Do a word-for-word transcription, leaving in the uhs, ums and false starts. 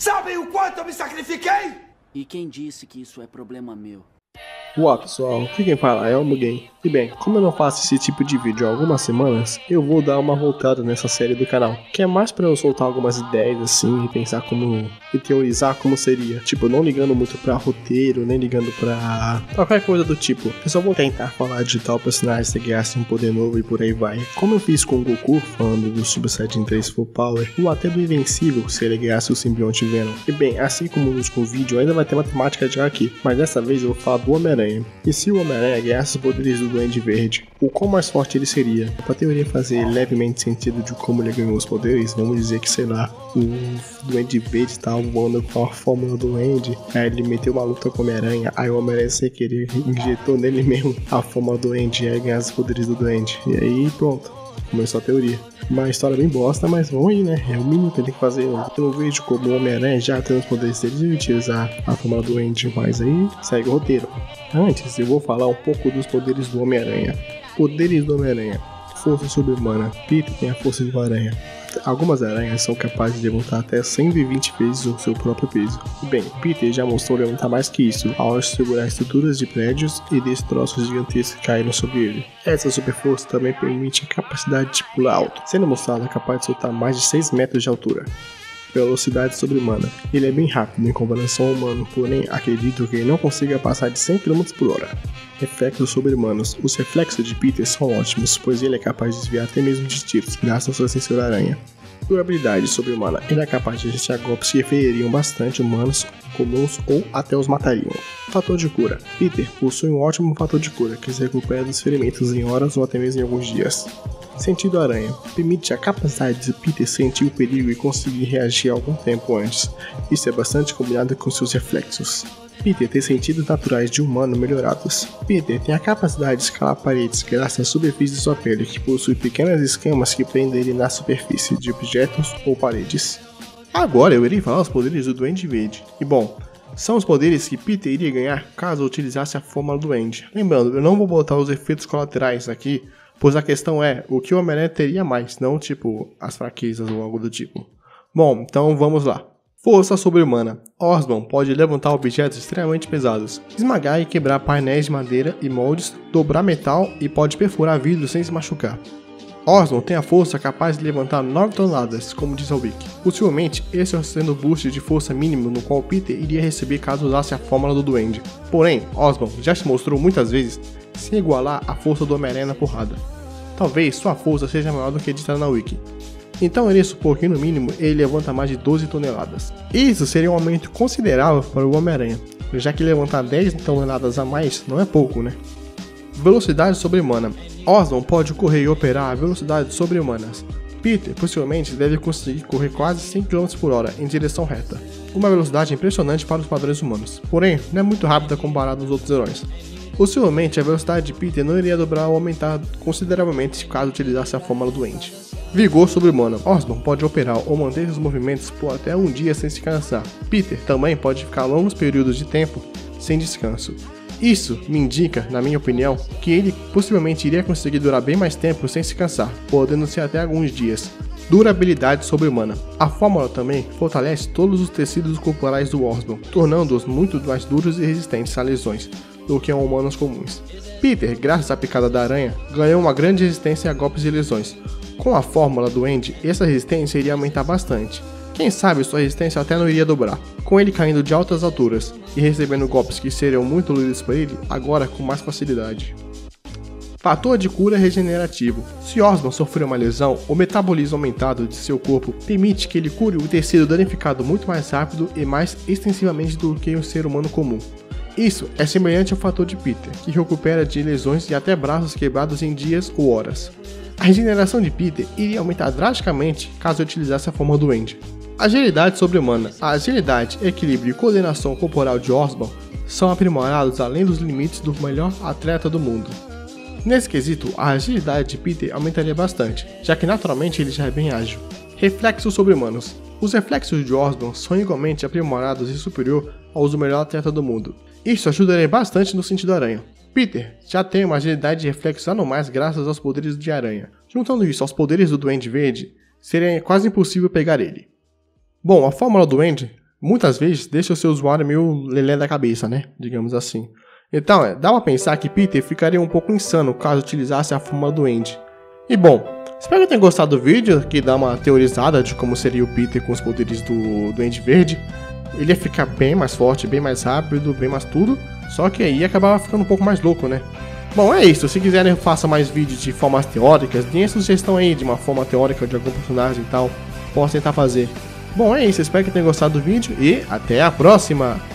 Sabem o quanto eu me sacrifiquei? E quem disse que isso é problema meu? Olá pessoal, aqui quem fala é o Mugen. E bem, como eu não faço esse tipo de vídeo há algumas semanas, eu vou dar uma voltada nessa série do canal, que é mais pra eu soltar algumas ideias assim e pensar como, e teorizar como seria. Tipo, não ligando muito pra roteiro, nem ligando pra qualquer coisa do tipo. Eu só vou tentar falar de tal personagem se ganhasse um poder novo e por aí vai. Como eu fiz com o Goku, falando do Super Saiyajin três Full Power, ou até do Invencível, se ele ganhasse o simbionte Venom. E bem, assim como no último vídeo, ainda vai ter uma temática de aqui, mas dessa vez eu vou falar do Homem-Aranha. E se o Homem-Aranha ganhasse os poderes do Duende Verde, o quão mais forte ele seria? Pra teoria fazer levemente sentido de como ele ganhou os poderes, vamos dizer que, sei lá, o Duende Verde tava voando com a fórmula do Duende, aí ele meteu uma luta com o Homem-Aranha, aí o Homem-Aranha sem querer injetou nele mesmo a fórmula do Duende, e aí ganhasse os poderes do Duende. E aí pronto, começou a teoria. Uma história bem bosta, mas vamos aí, né? É o mínimo que ele tem que fazer. Eu não vejo como o Homem-Aranha já tem os poderes dele e utilizar a fórmula do Duende, mas aí segue o roteiro. Antes, eu vou falar um pouco dos poderes do Homem-Aranha. Poderes do Homem-Aranha. Força sobre-humana. Peter tem a força de uma aranha. Algumas aranhas são capazes de levantar até cento e vinte vezes o seu próprio peso. Bem, Peter já mostrou levantar mais que isso, ao segurar estruturas de prédios e destroços gigantescos que caíram sobre ele. Essa super força também permite a capacidade de pular alto, sendo mostrado capaz de soltar mais de seis metros de altura. Velocidade sobre-humana. Ele é bem rápido em comparação ao humano, porém acredito que ele não consiga passar de cem quilômetros por hora. Reflexos sobre-humanos. Os reflexos de Peter são ótimos, pois ele é capaz de desviar até mesmo de tiros, graças à sua sensor aranha. Durabilidade sobre-humana. Ele é capaz de resistir a golpes que feriariam bastante humanos comuns ou até os matariam. Fator de cura. Peter possui um ótimo fator de cura, que se recupera dos ferimentos em horas ou até mesmo em alguns dias. Sentido aranha. Permite a capacidade de Peter sentir o perigo e conseguir reagir algum tempo antes. Isso é bastante combinado com seus reflexos. Peter tem sentidos naturais de humano melhorados. Peter tem a capacidade de escalar paredes graças à superfície de sua pele, que possui pequenas escamas que prendem ele na superfície de objetos ou paredes. Agora eu irei falar os poderes do Duende Verde. E bom, são os poderes que Peter iria ganhar caso utilizasse a fórmula do Duende. Lembrando, eu não vou botar os efeitos colaterais aqui, pois a questão é o que o Homem-Aranha teria mais, não tipo as fraquezas ou algo do tipo. Bom, então vamos lá. Força sobre-humana. Osborn pode levantar objetos extremamente pesados, esmagar e quebrar painéis de madeira e moldes, dobrar metal e pode perfurar vidro sem se machucar. Osborn tem a força capaz de levantar nove toneladas, como diz a Wiki. Possivelmente, esse é sendo o boost de força mínimo no qual Peter iria receber caso usasse a fórmula do Duende. Porém, Osborn já se mostrou muitas vezes sem igualar a força do Homem-Aranha na porrada. Talvez sua força seja maior do que dita na Wiki. Então irei supor que no mínimo ele levanta mais de doze toneladas. Isso seria um aumento considerável para o Homem-Aranha, já que levantar dez toneladas a mais não é pouco, né? Velocidade sobre-humana. Osborn pode correr e operar a velocidades sobre-humanas. Peter possivelmente deve conseguir correr quase cem quilômetros por hora em direção reta, uma velocidade impressionante para os padrões humanos, porém não é muito rápida comparado aos outros heróis. Possivelmente a velocidade de Peter não iria dobrar ou aumentar consideravelmente caso utilizasse a fórmula do Duende. Vigor sobre-humano. Osborn pode operar ou manter seus movimentos por até um dia sem se cansar. Peter também pode ficar longos períodos de tempo sem descanso. Isso me indica, na minha opinião, que ele possivelmente iria conseguir durar bem mais tempo sem se cansar, podendo ser até alguns dias. Durabilidade sobre-humana. A fórmula também fortalece todos os tecidos corporais do Osborn, tornando-os muito mais duros e resistentes a lesões do que humanos comuns. Peter, graças à picada da aranha, ganhou uma grande resistência a golpes e lesões. Com a fórmula do Duende, essa resistência iria aumentar bastante. Quem sabe sua resistência até não iria dobrar. Com ele caindo de altas alturas e recebendo golpes que seriam muito dolidos para ele, agora com mais facilidade. Fator de cura regenerativo. Se Osborn sofrer uma lesão, o metabolismo aumentado de seu corpo permite que ele cure o tecido danificado muito mais rápido e mais extensivamente do que um ser humano comum. Isso é semelhante ao fator de Peter, que recupera de lesões e até braços quebrados em dias ou horas. A regeneração de Peter iria aumentar drasticamente caso utilizasse a fórmula do Duende. Agilidade sobre-humana. A agilidade, equilíbrio e coordenação corporal de Osborn são aprimorados além dos limites do melhor atleta do mundo. Nesse quesito, a agilidade de Peter aumentaria bastante, já que naturalmente ele já é bem ágil. Reflexos sobre-humanos. Os reflexos de Osborn são igualmente aprimorados e superior aos do melhor atleta do mundo. Isso ajudaria bastante no sentido aranha. Peter já tem uma agilidade de reflexos anormais graças aos poderes de aranha. Juntando isso aos poderes do Duende Verde, seria quase impossível pegar ele. Bom, a fórmula do Duende muitas vezes deixa o seu usuário meio lelé da cabeça, né? Digamos assim. Então, é, dá pra pensar que Peter ficaria um pouco insano caso utilizasse a forma do Duende. E bom, espero que tenham gostado do vídeo, que dá uma teorizada de como seria o Peter com os poderes do Duende Verde. Ele ia ficar bem mais forte, bem mais rápido, bem mais tudo, só que aí acabava ficando um pouco mais louco, né? Bom, é isso. Se quiserem, faça mais vídeos de formas teóricas, deem sugestão aí de uma forma teórica de algum personagem e tal, posso tentar fazer. Bom, é isso. Espero que tenham gostado do vídeo e até a próxima!